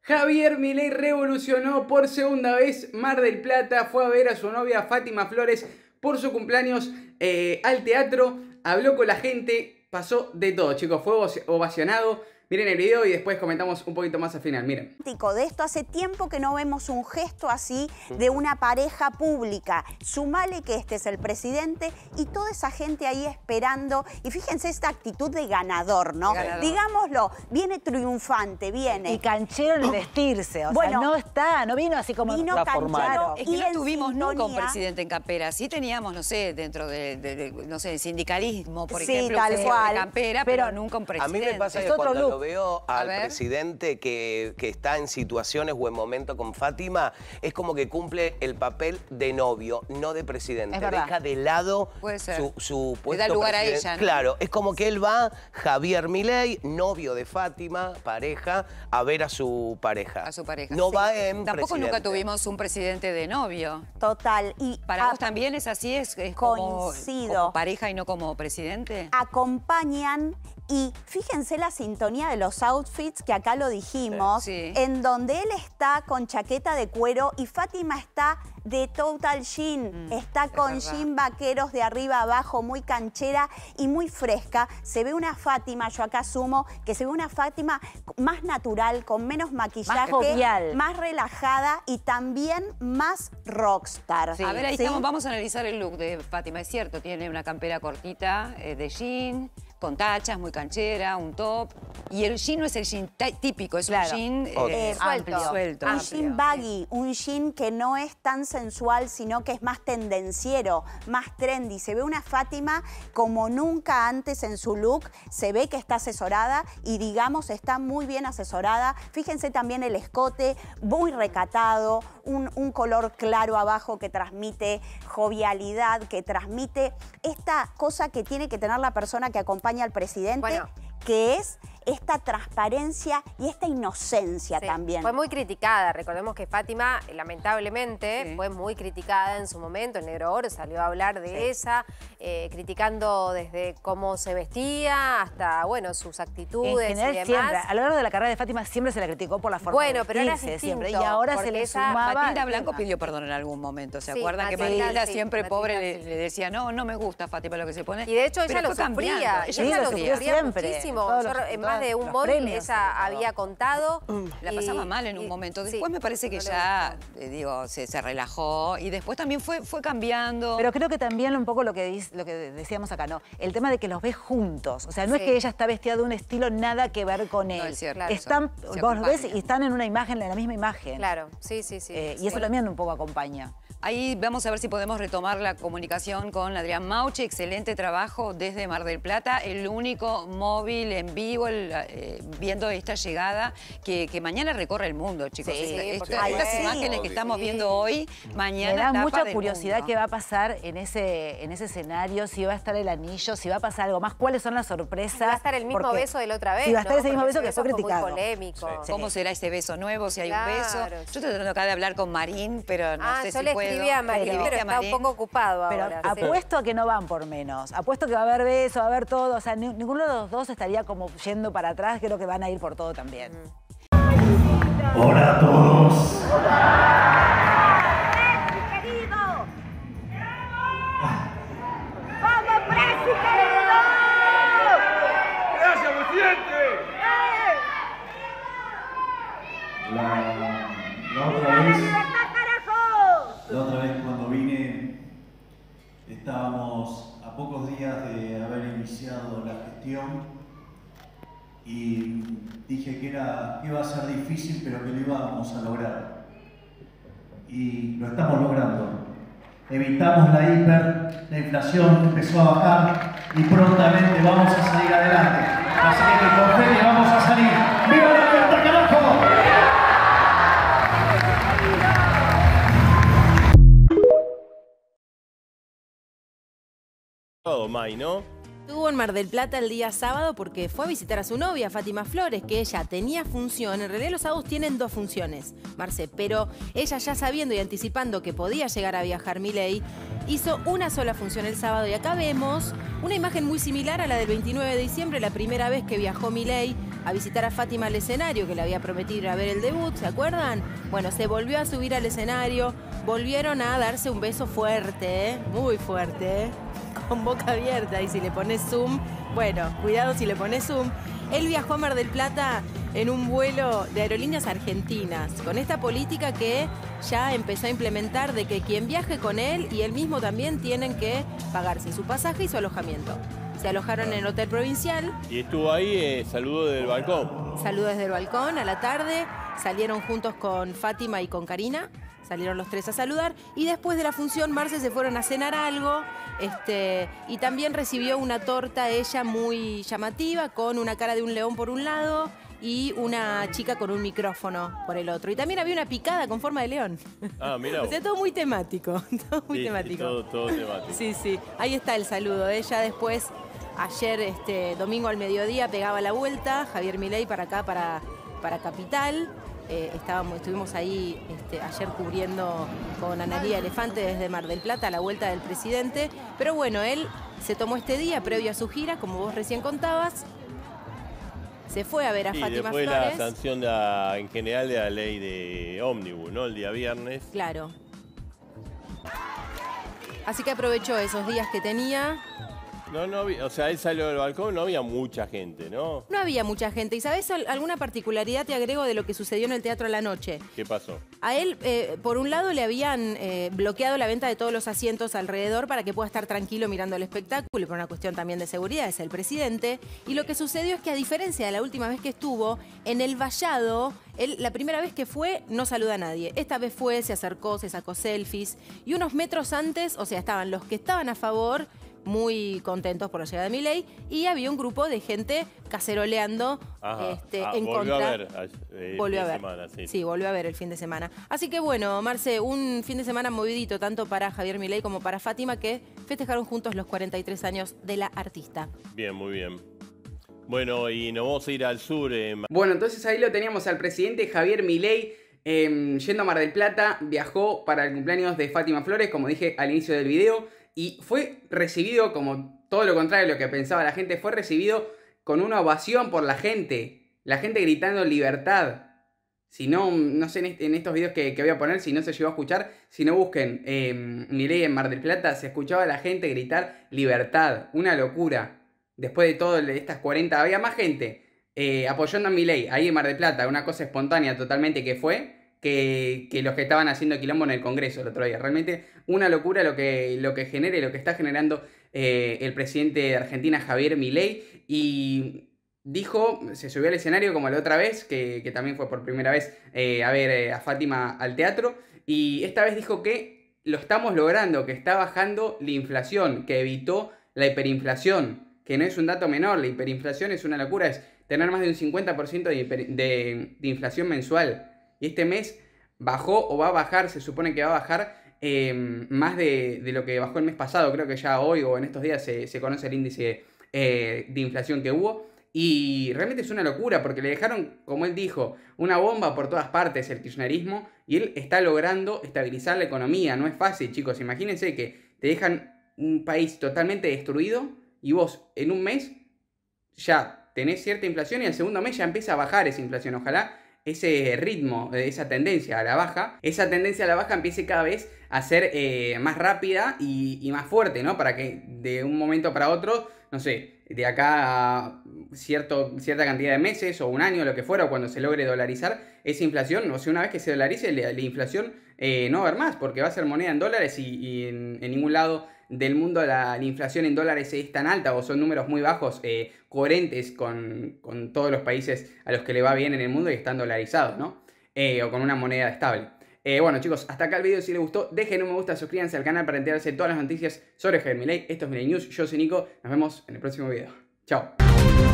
Javier Milei revolucionó por segunda vez Mar del Plata, fue a ver a su novia Fátima Flores por su cumpleaños al teatro, habló con la gente, pasó de todo, chicos, fue ovacionado. Miren el video y después comentamos un poquito más al final, miren. De esto hace tiempo que no vemos un gesto así de una pareja pública. Sumale que este es el presidente y toda esa gente ahí esperando. Y fíjense esta actitud de ganador, ¿no? Ganador. Digámoslo, viene triunfante, viene. Y canchero en el vestirse, o bueno, sea, no vino así como vino canchero. Es que no tuvimos nunca un presidente en campera. Sí teníamos, no sé, dentro no sé, sindicalismo, por ejemplo, tal cual. De campera, pero nunca un presidente. A mí me pasa que cuando lo veo al presidente que está en situaciones o en momentos con Fátima, es como que cumple el papel de novio, no de presidente. Deja de lado su puesto. Le da lugar a ella, ¿no? Claro, es como que él va, Javier Milei, novio de Fátima, pareja, a ver a su pareja. A su pareja. No va en Tampoco presidente. nunca tuvimos un presidente de novio. Total. Y ¿Para vos también es así? ¿Es como pareja y no como presidente? Acompañan. Y fíjense la sintonía de los outfits, que acá lo dijimos, en donde él está con chaqueta de cuero y Fátima está de total jean. Está con jean vaqueros de arriba a abajo, muy canchera y muy fresca. Se ve una Fátima, yo acá asumo que se ve una Fátima más natural, con menos maquillaje, más relajada y también más rockstar. Sí. A ver, ahí estamos, vamos a analizar el look de Fátima. Es cierto, tiene una campera cortita de jean, con tachas, muy canchera, un top. Y el jean no es el jean típico, es un jean suelto. Un jean baggy, un jean que no es tan sensual, sino que es más tendenciero, más trendy. Se ve una Fátima como nunca antes en su look. Se ve que está asesorada y, digamos, está muy bien asesorada. Fíjense también el escote, muy recatado, un color claro abajo que transmite jovialidad, que transmite esta cosa que tiene que tener la persona que acompaña al presidente, que es esta transparencia y esta inocencia también. Fue muy criticada. Recordemos que Fátima, lamentablemente, fue muy criticada en su momento. El Negro Oro salió a hablar de ella, criticando desde cómo se vestía hasta, bueno, sus actitudes en general, y demás. Siempre, a lo largo de la carrera de Fátima siempre se la criticó por la forma de pero era vestirse, distinto. Y ahora se le sumaba... Matilda Blanco pidió perdón en algún momento, ¿se acuerdan? Que Matilda siempre, pobre, le decía, no me gusta Fátima lo que se pone. Y de hecho ella lo sufría. Ella lo sufría siempre. Muchísimo. En más de un móvil ella había contado. La pasaba mal en un momento. Después me parece que ya, digo, se relajó y después también fue cambiando. Pero creo que también un poco lo que decíamos acá, ¿no? El tema de que los ves juntos. O sea, no es que ella está vestida de un estilo nada que ver con él. No, es cierto. Vos los ves y están en una imagen, en la misma imagen. Claro, sí. Y eso también un poco acompaña. Ahí vamos a ver si podemos retomar la comunicación con Adrián Mauche. Excelente trabajo desde Mar del Plata. El único móvil en vivo viendo esta llegada que mañana recorre el mundo, chicos. Estas imágenes que estamos viendo hoy, mañana me da mucha curiosidad qué va a pasar en ese escenario, si va a estar el anillo, si va a pasar algo más, cuáles son las sorpresas. Si va a estar el mismo beso de la otra vez. Si va a estar ese mismo beso que fue criticado. Muy polémico. ¿Cómo será ese beso nuevo, si hay un beso? Yo estoy tratando acá de hablar con Marín, pero no sé si puedo. Escribí a Marín, pero está un poco ocupado ahora. Pero apuesto a que no van por menos. Apuesto que va a haber beso, va a haber todo. O sea, ninguno de los dos estaría como yendo para atrás. Creo que van a ir por todo también. Hola a todos. ¡Querido! ¡Vamos, Presi, querido! ¡Gracias, presidente! La otra vez cuando vine estábamos a pocos días de haber iniciado la gestión y dije que iba a ser difícil, pero que lo íbamos a lograr. Y lo estamos logrando. Evitamos la inflación empezó a bajar y prontamente vamos a salir adelante. Así que con fe vamos a salir. ¡Viva la libertad, carajo! Todo, May, ¿no? Estuvo en Mar del Plata el día sábado porque fue a visitar a su novia, Fátima Flores, que ella tenía función. En realidad los sábados tienen 2 funciones, Marce, pero ella ya sabiendo y anticipando que podía llegar a viajar Milei, hizo una sola función el sábado. Y acá vemos una imagen muy similar a la del 29 de diciembre, la primera vez que viajó Milei, a visitar a Fátima al escenario, que le había prometido ir a ver el debut, ¿se acuerdan? Bueno, se volvió a subir al escenario, volvieron a darse un beso fuerte, muy fuerte, con boca abierta, y si le pones zoom, bueno, cuidado si le pones zoom. Él viajó a Mar del Plata en un vuelo de Aerolíneas Argentinas, con esta política que ya empezó a implementar de que quien viaje con él y él mismo también tienen que pagarse su pasaje y su alojamiento. Se alojaron en el Hotel Provincial. Y estuvo ahí, saludó desde el balcón. Saludó desde el balcón a la tarde, salieron juntos con Fátima y con Karina, salieron los tres a saludar y después de la función Marce se fueron a cenar algo. Y también recibió una torta ella muy llamativa con una cara de un león por un lado y una chica con un micrófono por el otro. Y también había una picada con forma de león. Ah, mira. O sea, todo muy temático. Todo muy temático. Todo temático. Sí, sí. Ahí está el saludo. Ella después, ayer, domingo al mediodía, pegaba la vuelta. Javier Milei para acá, para Capital. Estuvimos ahí ayer cubriendo con Analía Elefante desde Mar del Plata la vuelta del presidente. Pero bueno, él se tomó este día previo a su gira, como vos recién contabas. Se fue a ver a Fátima Flores. Después la sanción en general de la ley de ómnibus, ¿no? El día viernes. Claro. Así que aprovechó esos días que tenía. No, o sea, él salió del balcón, no había mucha gente, ¿no? No había mucha gente. ¿Y sabes alguna particularidad, te agrego, de lo que sucedió en el Teatro a la Noche? ¿Qué pasó? A él, por un lado, le habían bloqueado la venta de todos los asientos alrededor para que pueda estar tranquilo mirando el espectáculo, y por una cuestión también de seguridad, es el presidente. Y lo que sucedió es que, a diferencia de la última vez que estuvo, en el vallado, él, la primera vez que fue, no saluda a nadie. Esta vez fue, se acercó, se sacó selfies. Y unos metros antes, o sea, estaban los que estaban a favor, muy contentos por la llegada de Milei, y había un grupo de gente caceroleando en volvió contra. A ver volvió a ver. Semana, sí. Sí, volvió a ver el fin de semana. Así que bueno, Marce, un fin de semana movidito tanto para Javier Milei como para Fátima, que festejaron juntos los 43 años de la artista. Bien, muy bien. Bueno, y nos vamos a ir al sur. Bueno, entonces ahí lo teníamos al presidente Javier Milei yendo a Mar del Plata. Viajó para el cumpleaños de Fátima Flores, como dije al inicio del video. Y fue recibido, como todo lo contrario de lo que pensaba la gente, fue recibido con una ovación por la gente. La gente gritando libertad. Si no, no sé, en estos videos que voy a poner, si no se llegó a escuchar, si no busquen Milei en Mar del Plata, se escuchaba a la gente gritar libertad. Una locura. Después de todo, estas 40, había más gente apoyando a Milei ahí en Mar del Plata. Una cosa espontánea totalmente que fue. Que los que estaban haciendo quilombo en el Congreso el otro día. Realmente una locura lo que genera y lo que está generando el presidente de Argentina, Javier Milei. Y dijo, se subió al escenario como la otra vez, que también fue por primera vez a ver a Fátima al teatro. Y esta vez dijo que lo estamos logrando, que está bajando la inflación, que evitó la hiperinflación, que no es un dato menor. La hiperinflación es una locura, es tener más de un 50% de inflación mensual. Y este mes bajó o va a bajar, se supone que va a bajar más de lo que bajó el mes pasado. Creo que ya hoy o en estos días se conoce el índice de inflación que hubo. Y realmente es una locura porque le dejaron, como él dijo, una bomba por todas partes el kirchnerismo. Y él está logrando estabilizar la economía. No es fácil, chicos. Imagínense que te dejan un país totalmente destruido y vos en un mes ya tenés cierta inflación y al segundo mes ya empieza a bajar esa inflación. Ojalá ese ritmo, esa tendencia a la baja empiece cada vez a ser más rápida y más fuerte, ¿no? Para que de un momento para otro, no sé, de acá a cierta cantidad de meses o un año, lo que fuera, o cuando se logre dolarizar esa inflación, o sea, una vez que se dolarice la inflación, no va a haber más, porque va a ser moneda en dólares y en ningún lado del mundo la inflación en dólares es tan alta, o son números muy bajos, coherentes con todos los países a los que le va bien en el mundo y están dolarizados, ¿no? O con una moneda estable. Bueno, chicos, hasta acá el video. Si les gustó, dejen un me gusta, suscríbanse al canal para enterarse de todas las noticias sobre Javier Milei. Esto es Milei News, yo soy Nico, nos vemos en el próximo video. Chao.